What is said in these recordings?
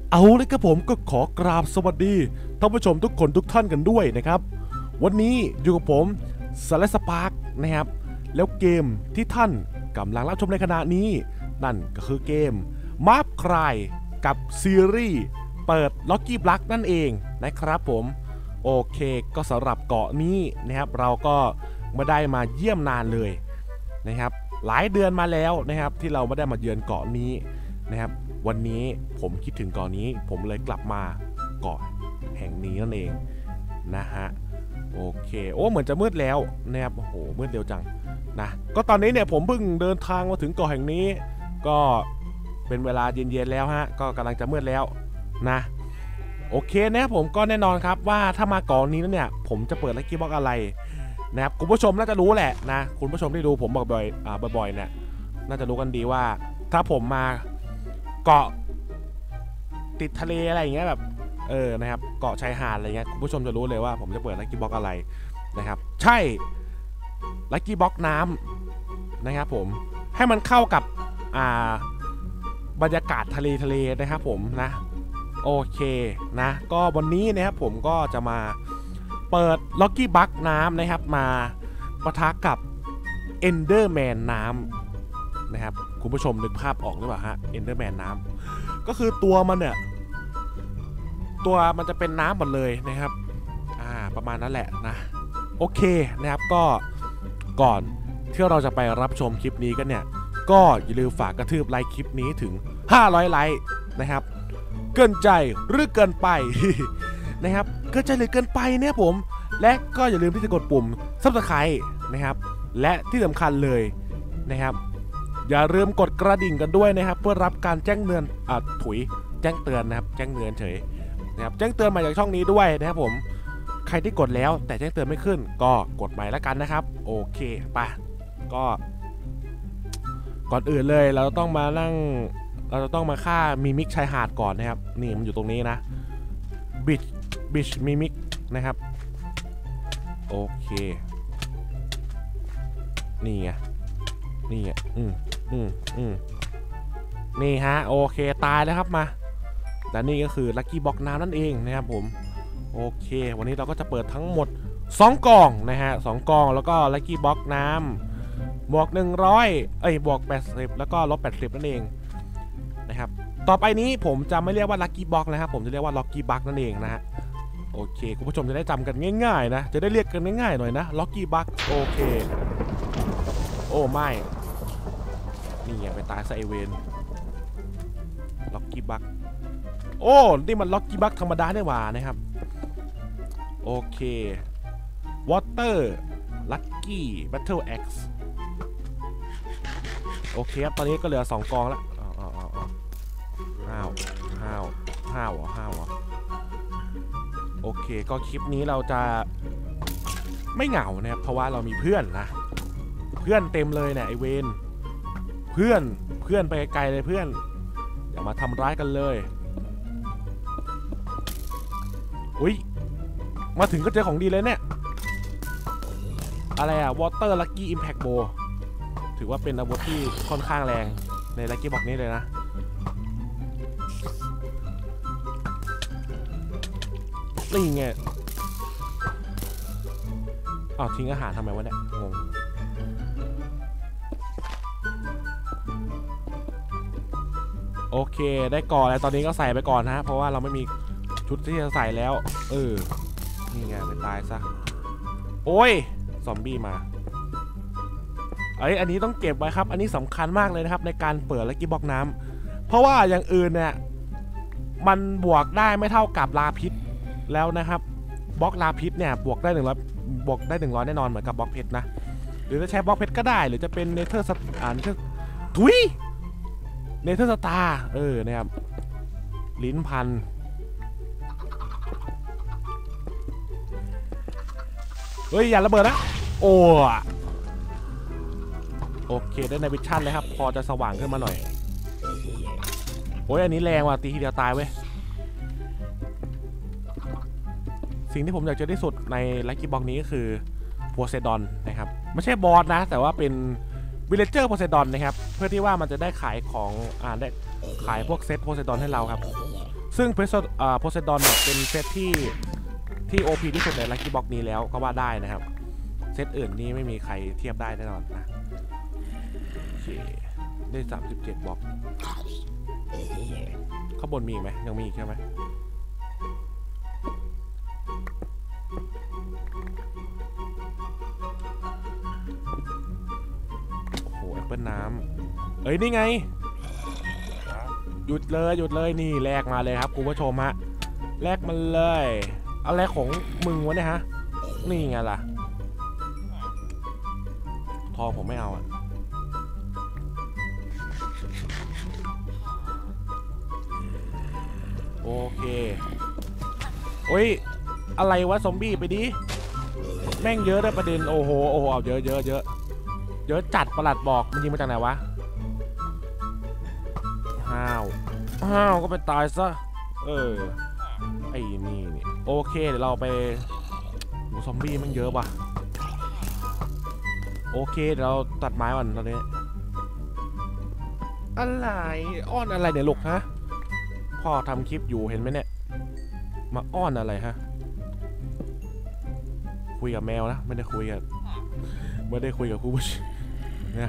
เอาเลยครับผมก็ขอกราบสวัสดีท่านผู้ชมทุกคนทุกท่านกันด้วยนะครับวันนี้อยู่กับผมสแลสปาร์กนะครับแล้วเกมที่ท่านกำลังรับชมในขณะนี้นั่นก็คือเกมมาร์ฟคลายกับซีรีส์เปิดล็อกกี้บลักนั่นเองนะครับผมโอเคก็สำหรับเกาะนี้นะครับเราก็ไม่ได้มาเยี่ยมนานเลยนะครับหลายเดือนมาแล้วนะครับที่เราไม่ได้มาเยือนเกาะนี้นะครับวันนี้ผมคิดถึงเกาะนี้ผมเลยกลับมาเกาะแห่งนี้นั่นเองนะฮะโอเคโอ้เหมือนจะมืดแล้วนะครับโอ้โหมืดเร็วจังนะก็ตอนนี้เนี่ยผมเพิ่งเดินทางมาถึงเกาะแห่งนี้ก็เป็นเวลาเย็นๆแล้วฮะก็กำลังจะมืดแล้วนะโอเคนะผมก็แน่นอนครับว่าถ้ามาเกาะนี้แล้วเนี่ยผมจะเปิดลัคกี้บ็อกอะไรนะครับคุณผู้ชมน่าจะรู้แหละนะคุณผู้ชมที่ดูผมบอกบ่อยๆเนี่ยน่าจะรู้กันดีว่าถ้าผมมาเกาะติดทะเลอะไรอย่างเงี้ยแบบนะครับเกาะชายหาดอะไรเงี้ยคุณผู้ชมจะรู้เลยว่าผมจะเปิดลัคกี้บ็อกอะไรนะครับใช่ลัคกี้บ็อกน้ำนะครับผมให้มันเข้ากับบรรยากาศทะเลนะครับผมนะโอเคนะก็วันนี้นะครับผมก็จะมาเปิดล็อกกี้บ็อกน้ำนะครับมาปะทะกับเอนเดอร์แมนน้ำนะครับคุณผู้ชมนึกภาพออกหรือเปล่าฮะเอนเดอร์แมนน้ำก็คือตัวมันเนี่ยตัวมันจะเป็นน้ำหมดเลยนะครับประมาณนั้นแหละนะโอเคนะครับก็ก่อนที่เราจะไปรับชมคลิปนี้กันเนี่ยก็อย่าลืมฝากกระทืบไลค์คลิปนี้ถึง500ไลค์นะครับเกินใจหรือเกินไป นะครับเกินใจหรือเกินไปเนี่ยผมและก็อย่าลืมที่จะกดปุ่ม Subscribe นะครับและที่สำคัญเลยนะครับอย่าลืมกดกระดิ่งกันด้วยนะครับเพื่อรับการแจ้งเตือนแจ้งเตือนนะครับแจ้งเตือนเฉยนะครับแจ้งเตือนมาจากช่องนี้ด้วยนะครับผมใครที่กดแล้วแต่แจ้งเตือนไม่ขึ้นก็กดใหม่แล้วกันนะครับโอเคไปก็ก่อนอื่นเลยเราต้องมาฆ่ามิมิกชายหาดก่อนนะครับนี่มันอยู่ตรงนี้นะบิชมิมิกนะครับโอเคนี่ไงนี่ฮะโอเคตายแล้วครับมาและนี่ก็คือลัคกี้บ็อกน้ำนั่นเองนะครับผมโอเควันนี้เราก็จะเปิดทั้งหมด2กล่องนะฮะ2กล่องแล้วก็ลัคกี้บ็อกน้ำบวก100บวก80แล้วก็ลบ80นั่นเองนะครับต่อไปนี้ผมจะไม่เรียกว่าลัคกี้บ็อกนะครับผมจะเรียกว่าล็อกกี้บัคนั่นเองนะฮะโอเคคุณผู้ชมจะได้จำกันง่ายๆนะจะได้เรียกกันง่ายๆหน่อยนะล็อกกี้บัคโอเคโอ้ไม่นี่ไงไปตายไซเวนล็อกกี้บัคโอ้นี่มันล็อกกี้บัคธรรมดาเนี่ยหว่านะครับโอเควอเตอร์ลัคกี้แบทเทิลเอ็กซ์โอเคครับตอนนี้ก็เหลือ2กองแล้วห้าวโอเคก็คลิปนี้เราจะไม่เหงานะครับเพราะว่าเรามีเพื่อนนะเพื่อนเต็มเลยเนี่ยไอเวนเพื่อนไปไกลเลยเพื่อนอย่ามาทำร้ายกันเลยอุ้ยมาถึงก็เจอของดีเลยเนี่ยอะไรอะ Water Lucky Impact Bow ถือว่าเป็นอาวุธที่ค่อนข้างแรงใน Lucky Box นี้เลยนะนี่ไงทิ้งอาหารทำไมวะเนี่ยงงโอเคได้ก่อนแล้วตอนนี้ก็ใส่ไปก่อนนะเพราะว่าเราไม่มีชุดที่จะใส่แล้วนี่ไงไปตายซะโอ้ยซอมบี้มาอันนี้ต้องเก็บไว้ครับอันนี้สำคัญมากเลยนะครับในการเปิดลัคกี้บ็อกน้ำเพราะว่าอย่างอื่นเนี่ยมันบวกได้ไม่เท่ากับลาพิษแล้วนะครับบล็อกลาพิษเนี่ยบวกได้100แน่นอนเหมือนกับบล็อกเพชรนะหรือจะใช้บล็อกเพชรก็ได้หรือจะเป็นเนเธอร์เนเธอร์สตาร์นะครับลิ้นพันเฮ้ยอย่าระเบิดนะโอเคได้ในวิชั่นเลยครับพอจะสว่างขึ้นมาหน่อยโอ้ยอันนี้แรงว่ะตีทีเดียวตายเว้ยสิ่งที่ผมอยากเจอที่สุดในลัคกี้บ็อกนี้ก็คือโพไซดอนนะครับไม่ใช่บอสนะแต่ว่าเป็นวิลเลเจอร์โพไซดอนนะครับเพื่อที่ว่ามันจะได้ขายของได้ขายพวกเซตโพไซดอนให้เราครับซึ่งโพไซดอนเนี่ยเป็นเซตที่ OP ที่สุดในลัคกี้บ็อกนี้แล้วก็ว่าได้นะครับเซตอื่นนี่ไม่มีใครเทียบได้แน่นอนนะโอเคได้37บล็อกข้างบนมีอีกไหมยังมีอีกใช่ไหมโอ้โหแอปเปิลน้ำเอ้ยนี่ไงหยุดเลยนี่แลกมาเลยครับคุณผู้ชมฮะแลกมันเลยอะไรของมึงวะเนี่ยฮะนี่ไงล่ะทองผมไม่เอาอ่ะโอเคโอ้ยอะไรวะซอมบี้ไปดิแม่งเยอะด้วยประเด็นโอ้โหเอาเยอะจัดประหลัดบอกมันยิงมาจากไหนวะห้าวก็ไปตายซะไอ้นี่โอเคเดี๋ยวเราไปซอมบี้มันเยอะว่ะโอเคเดี๋ยวเราตัดไม้ก่อนตอนนี้อะไรอ้อนอะไรเนี่ยลูกฮะพ่อทำคลิปอยู่เห็นไหมเนี่ยมาอ้อนอะไรฮะคุยกับแมวนะไม่ได้คุยกับครูบุชเนี่ย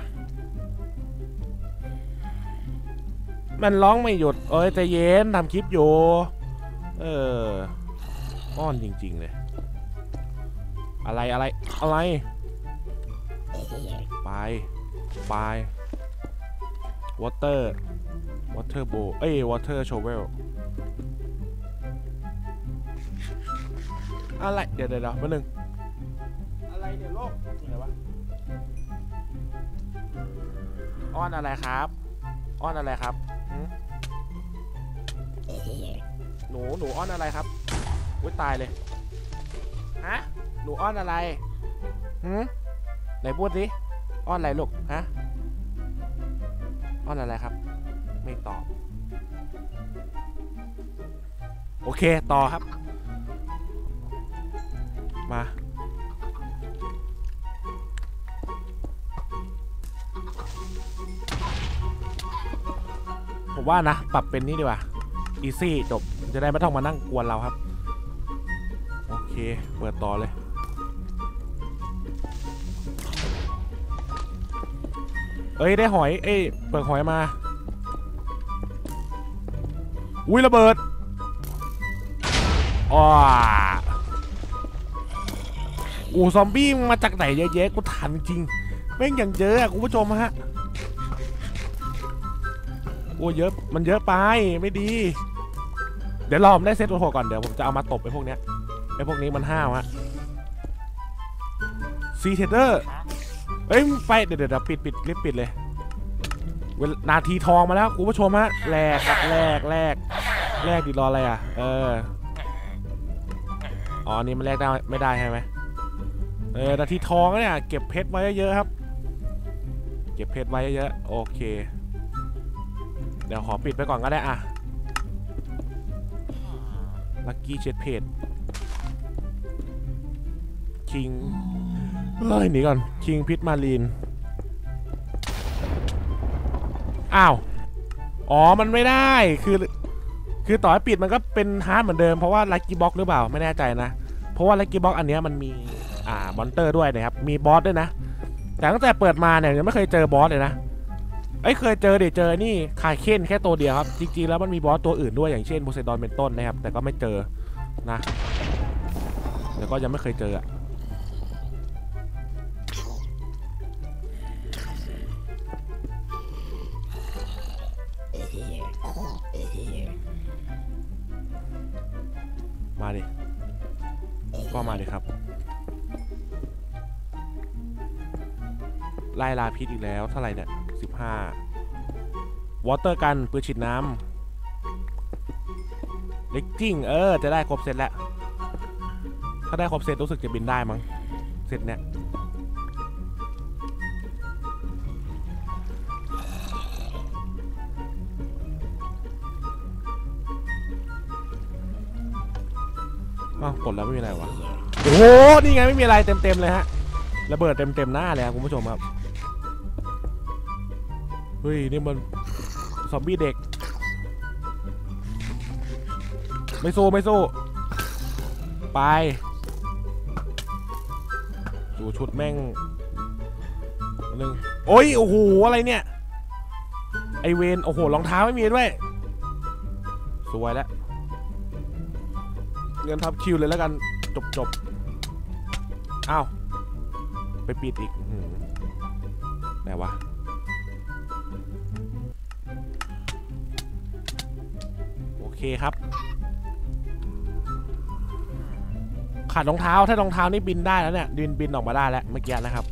มันร้องไม่หยุดใจเย็นทำคลิปอยู่อ้อนจริงๆเลยอะไรไปวอเตอร์โบวอเตอร์โชเวลอะไรเดี๋ยวแป๊บนึงอะไรเนี่ยโลกอะไรวะอ้อนอะไรครับหนูอ้อนอะไรครับอุ้ยตายเลยฮะหนูอ้อนอะไรไหนพูดดิอ้อนอะไรลูกฮะอ้อนอะไรครับไม่ตอบโอเคต่อครับมาผมว่านะปรับเป็นนี่ดีกว่าอีซี่จบจะได้ไม่ต้องมานั่งกวนเราครับโอเคเปิดต่อเลยได้หอยเปิดหอยมาอุ้ยระเบิดซอมบี้มาจากไหนเยอะแยะกูถามจริงแม่งอย่างเยอะอะคุณผู้ชมฮะเยอะมันเยอะไปไม่ดีเดี๋ยวรอผมได้เซตตัวก่อนเดี๋ยวผมจะเอามาตบไอ้พวกนี้มันห้าวฮะซีเทเดอร์ไปเดี๋ยวปิดรีบปิดเลยนาทีทองมาแล้วคุณผู้ชมฮะแลกดีรออะไรอ่ะนี่มันแลกได้ไม่ได้ใช่ไหมนาทีทองเนี่ยเก็บเพชรไว้เยอะครับเก็บเพชรไว้เยอะโอเคเดี๋ยวขอปิดไปก่อนก็ได้อะลัคกี้เช็ดเพจคิงหนีก่อนคิงพิทมารีนมันไม่ได้คือต่อให้ปิดมันก็เป็นฮาร์ดเหมือนเดิมเพราะว่าลัคกี้บ็อกหรือเปล่าไม่แน่ใจนะเพราะว่าลัคกี้บ็อกอันนี้มันมีมอนเตอร์ด้วยนะครับมีบอสด้วยนะแต่ตั้งแต่เปิดมาเนี่ยยังไม่เคยเจอบอสเลยนะเคยเจอนี่คาเคนแค่ตัวเดียวครับจริงๆแล้วมันมีบอสตัวอื่นด้วยอย่างเช่นโพไซดอนเป็นต้นนะครับแต่ก็ไม่เจอนะแล้วก็ยังไม่เคยเจอมาดิครับไล่ลาพิษอีกแล้วเท่าไหร่เนี่ย15วอเตอร์กันปืนฉีดน้ำเล็กจิ้งจะได้ครบเซตแล้วถ้าได้ครบเซตรู้สึกจะบินได้มั้งเซตเนี่ยกดแล้วไม่มีอะไรวะโอ้โหนี่ไงไม่มีอะไรเต็มเลยฮะระเบิดเต็มหน้าเลยครับคุณผู้ชมครับเฮ้ยนี่มันซอมบี้เด็กไม่สู้ไม่สู้ไปดูชุดแม่งหนึ่งโอ้ยโอ้โหอะไรเนี่ยไอเวนโอ้โหรองเท้าไม่มีด้วยสวยแล้วเงินทับคิวเลยแล้วกันจบอ้าวไปปิดอีกไหนวะโอเคครับขาดรองเท้าถ้ารองเท้านี่บินได้แล้วเนี่ยบินออกมาได้แล้วเมื่อกี้นะครับ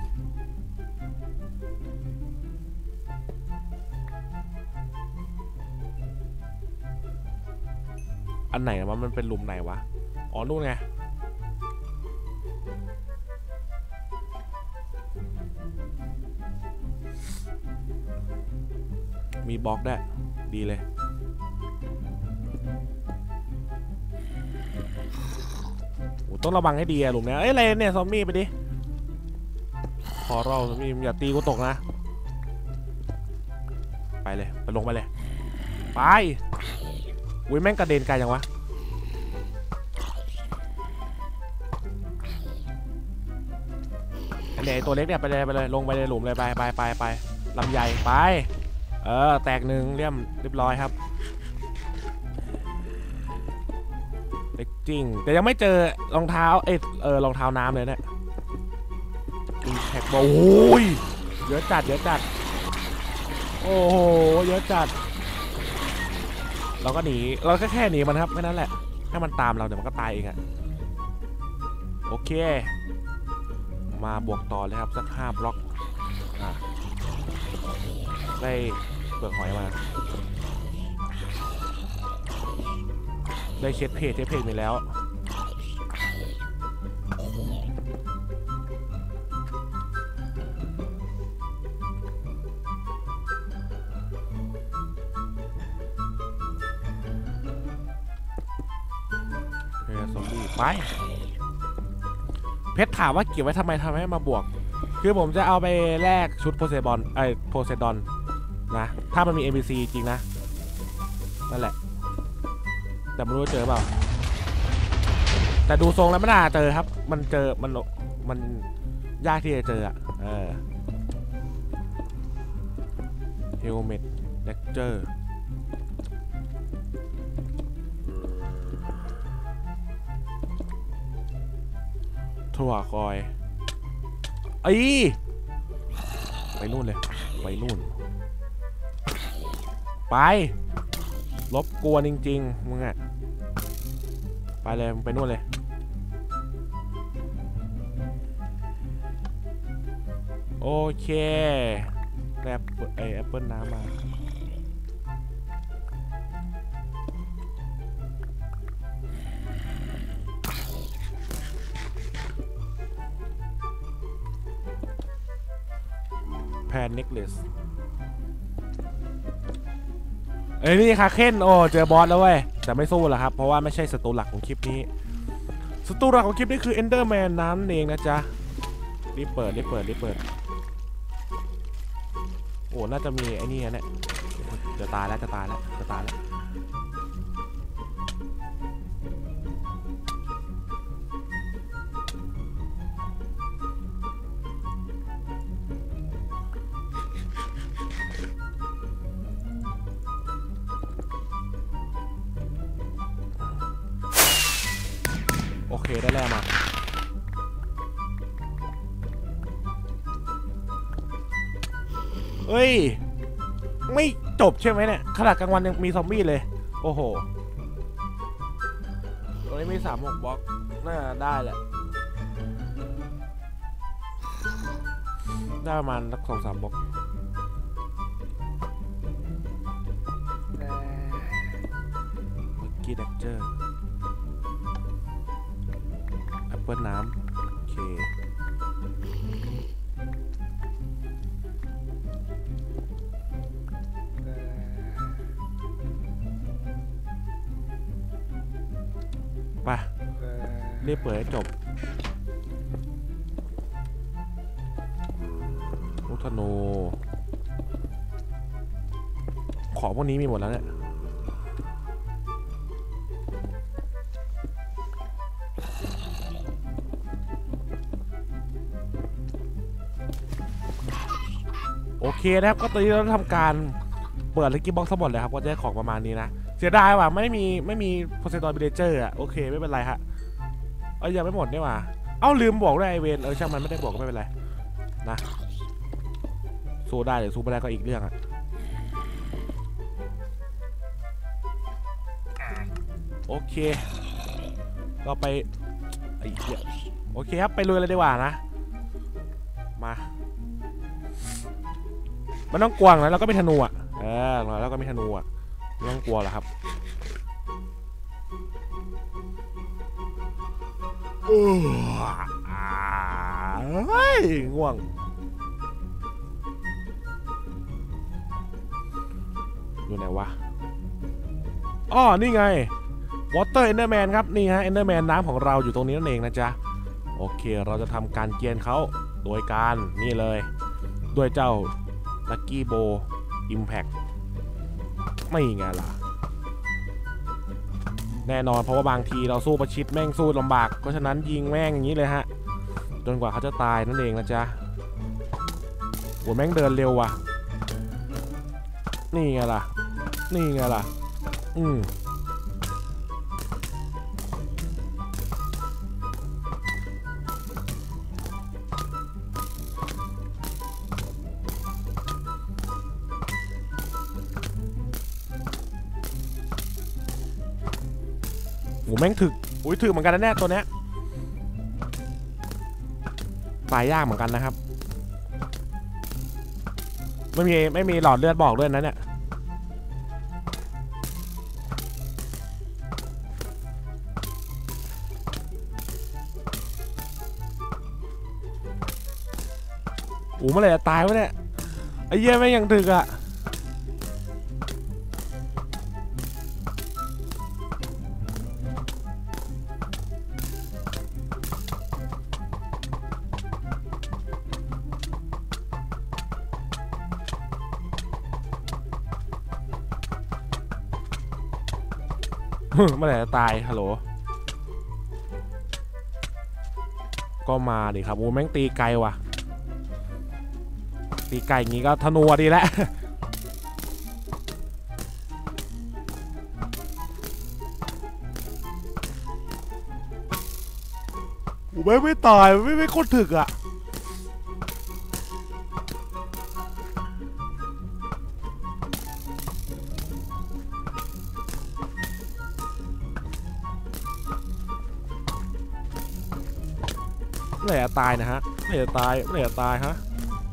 อันไหนวะมันเป็นหลุมไหนวะอ๋อนู่นไงมีบล็อกได้ดีเลยโอ้ต้องระวังให้ดีอะหลุมเนี้ยเอ้ยอะไรเนี่ยซอมบี้ไปดิขอเราซอมบี้อย่าตีกูตกนะไปเลยไปลงไปเลยไปอุ้ยแม่งกระเด็นไกลจังวะไอ้ตัวเล็กเนี่ยไปเลยลงไปเลยหลุมเลยไปลำใหญ่ไปแตกหนึ่งเรียบร้อยครับเล็กจริงแต่ยังไม่เจอรองเท้ารองเท้าน้ำเลยเนี่ยอินแท็กโอ้ยเยอะจัดโอ้โหเยอะจัดเราก็หนีเราแค่หนีมันครับแค่นั้นแหละถ้ามันตามเราเดี๋ยวมันก็ตายเองอะโอเคมาบวกต่อเลยครับสัก5 บล็อกได้เปลือกหอยมาได้เช็ดเพจไปแล้วซอมบี้ไปเพชรถามว่าเก็บไว้ทำไมมาบวกคือผมจะเอาไปแลกชุดโพไซดอนนะถ้ามันมี NPC จริงนะนั่นแหละแต่ไม่รู้เจอเปล่าแต่ดูทรงแล้วไม่น่าเจอครับมันเจอมันยากที่จะเจออะเฮลเมตเลคเจอร์ถั่วคอยไปนู่นเลยไปนู่นไปรบกวนจริงๆมึงอะไปเลยไปนู่นเลยโอเคแอปเปิลน้ำมาแพนเน็กเลสนี่คาเคนโอ้เจอบอสแล้วเว้ยแต่ไม่สู้หรอกครับเพราะว่าไม่ใช่ศัตรูหลักของคลิปนี้ศัตรูหลักของคลิปนี้คือเอนเดอร์แมนนั่นเองนะจ๊ะรีบเปิดโอ้น่าจะมีไอ้นี่เนี่ยจะตายแล้วโอเคได้แล้วมาเฮ้ยไม่จบใช่ไหมเนี่ยขนาดกลางวันยังมีซอมบี้เลยโอ้โหตรงนี้มี36 บล็อกน่าได้แหละได้ประมาณสัก2-3 บล็อกกีดักเจอร์แอปเปิลน้ำโอเคไปรีบเปิดให้จบลูกธนูของพวกนี้มีหมดแล้วเนี่ยโอเคนะครับก็ตอนนี้เราทำการเปิดลัคกี้บ็อกซ์ทั้งหมดเลยครับก็จะได้ของประมาณนี้นะเสียดายว่ะไม่มีโพไซดอนบิลเลเจอร์อะโอเคไม่เป็นไรฮะยังไม่หมดนี่หว่าลืมบอกด้วยไอเวนช่างมันไม่ได้บอกก็ไม่เป็นไรนะสู้ได้หรือสู้ไม่ได้ก็อีกเรื่องอะโอเคก็ไปไอ้เหี้ยโอเคครับไปลุยเลยดีกว่านะมามันต้องกวางนะแล้วก็ไม่ธนูอ่ะแล้วก็ไม่ธนูอ่ะไม่ต้องกลัวหรอกครับเฮ้ยง่วงอยู่ไหนวะนี่ไงวอเตอร์เอนเดอร์แมนครับนี่ฮะเอนเดอร์แมนน้ำของเราอยู่ตรงนี้นั่นเองนะจ๊ะโอเคเราจะทำการเกียนเขาโดยการนี่เลยด้วยเจ้าลัคกี้โบอิมแพคไม่ไงล่ะแน่นอนเพราะว่าบางทีเราสู้ประชิดแม่งสู้ลำบากเพราะฉะนั้นยิงแม่งอย่างนี้เลยฮะจนกว่าเขาจะตายนั่นเองนะจ๊ะโหแม่งเดินเร็วว่ะนี่ไงล่ะโหแม่งถึกถึกเหมือนกันนะแน่ตัวเนี้ยตายยากเหมือนกันนะครับไม่มีหลอดเลือดบอกด้วยนะเนี่ยเมื่อไหร่จะตายวะเนี่ยไอ้เหี้ยแม่งยังถึกอะเมื่อไหร่จะตายฮัลโหลก็มาดิครับแม่งตีไกลว่ะตีไกลอย่างงี้ก็ธนูดีแล้วไม่ตายไม่โคตรถึกอ่ะเมื่อไหร่จะตายนะฮะเมื่อไหร่จะตายฮะ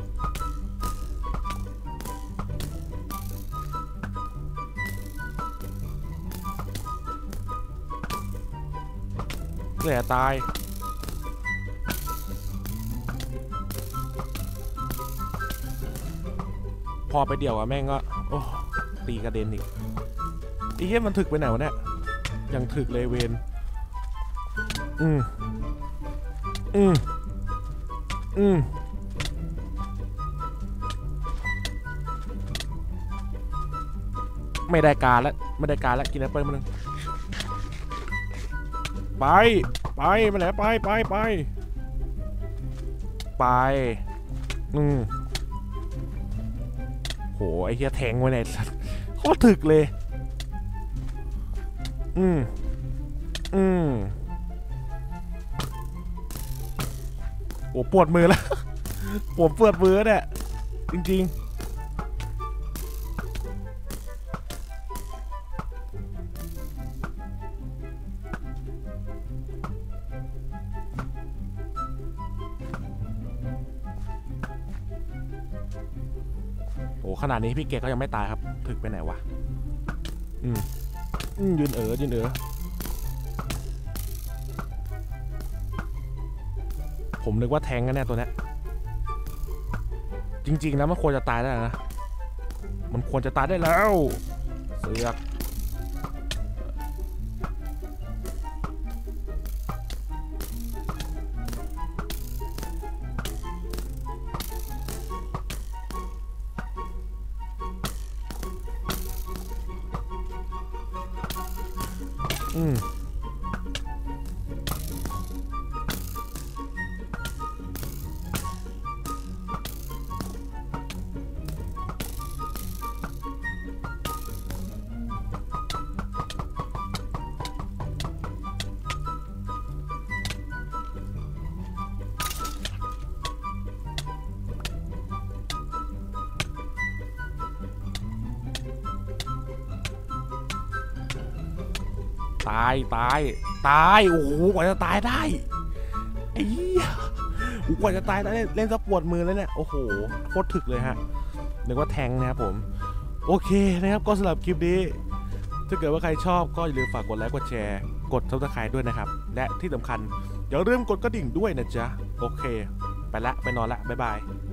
เมื่อไหร่จะตายพอไปเดี่ยวอะแม่งก็ตีกระเด็นอีกไอ้เหี้ยมันถึกไปไหนวะเนี่ยยังถึกเลยเวนไม่ได้การแล้วกินแอปเปิ้ลมาหนึ่งไปมาแล้วไปโหไอ้เหี้ยแทงไว้ไหนสัตว์โคตรถึกเลยโอ้ปวดมือแล้วผมปวดมือเนี่ยจริงๆโอ้ขนาดนี้พี่เกดก็ยังไม่ตายครับถึกไปไหนวะยืนผมนึกว่าแทงกันแน่ตัวเนี้ยจริงๆแล้วมันควรจะตายได้นะมันควรจะตายได้แล้วเสือกตายโอ้โหกว่าจะตายได้ไอ้เหี้ยกว่าจะตายได้เล่นซะปวดมือแล้วเนี่ยโอ้โหโคตรถึกเลยฮะนึกว่าแทงนะครับผมโอเคนะครับก็สำหรับคลิปนี้ถ้าเกิดว่าใครชอบก็อย่าลืมฝากกดไลค์กดแชร์กดซับสไครบ์ด้วยนะครับและที่สำคัญอย่าลืมกดกระดิ่งด้วยนะจ๊ะโอเคไปนอนละบ๊ายบาย